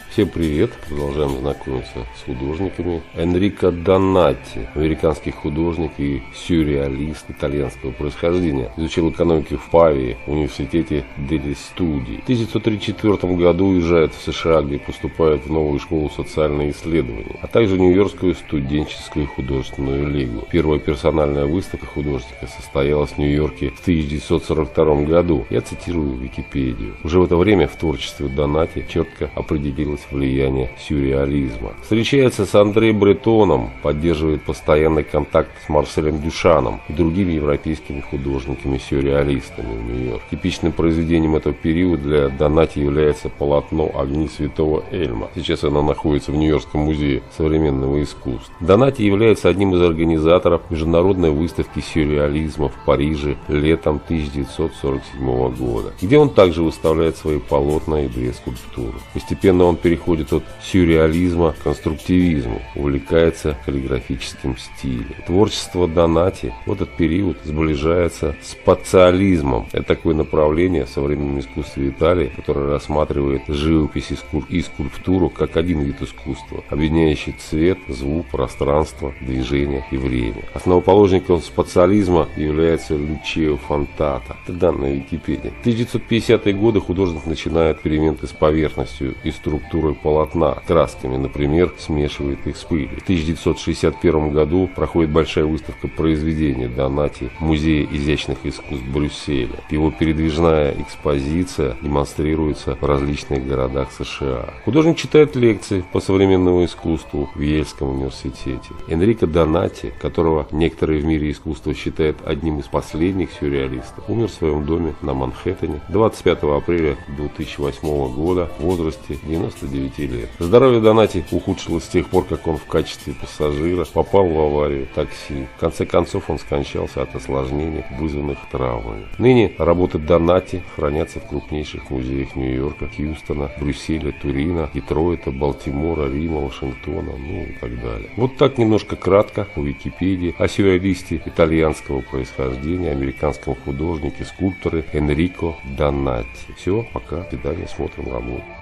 Всем привет! Продолжаем знакомиться с художниками. Энрико Донати, американский художник и сюрреалист итальянского происхождения. Изучил экономику в Павии, в университете Дели Студи. В 1934 году уезжает в США, где поступает в новую школу социальных исследований, а также в Нью-Йоркскую студенческую художественную лигу. Первая персональная выставка художника состоялась в Нью-Йорке в 1942 году. Я цитирую Википедию. Уже в это время в творчестве Донати четко определилось влияние сюрреализма. Встречается с Андре Бретоном, поддерживает постоянный контакт с Марселем Дюшаном и другими европейскими художниками-сюрреалистами в Нью-Йорке. Типичным произведением этого периода для Донати является полотно «Огни святого Эльма». Сейчас оно находится в Нью-Йоркском музее современного искусства. Донати является одним из организаторов международной выставки сюрреализма в Париже летом 1947 года, где он также выставляет свои полотна и две скульптуры. Постепенно он переходит от сюрреализма к конструктивизму, увлекается каллиграфическим стилем. Творчество Донати в этот период сближается с пацциализмом. Это такое направление в современном искусстве Италии, которое рассматривает живопись и скульптуру как один вид искусства, объединяющий цвет, звук, пространство, движение и время. Основоположником пацциализма является Лючио Фонтата. Это данные Википедии. В 1950-е годы художник начинает эксперименты с поверхностью и структурой полотна, красками, например, смешивает их с пылью. В 1961 году проходит большая выставка произведений Донати в Музее изящных искусств Брюсселя. Его передвижная экспозиция демонстрируется в различных городах США. Художник читает лекции по современному искусству в Йельском университете. Энрико Донати, которого некоторые в мире искусства считают одним из последних сюрреалистов, умер в своем доме на Манхэттене 25 апреля 2008 года в возрасте 99 лет. Здоровье Донати ухудшилось с тех пор, как он в качестве пассажира попал в аварию такси. В конце концов он скончался от осложнений, вызванных травмами. Ныне работы Донати хранятся в крупнейших музеях Нью-Йорка, Хьюстона, Брюсселя, Турина, Детройта, Балтимора, Рима, Вашингтона, и так далее. Вот так немножко кратко по Википедии о сюрреалисте итальянского происхождения, американском художнике, скульпторе Энрико Донати. Все, пока. До свидания, смотрим работу.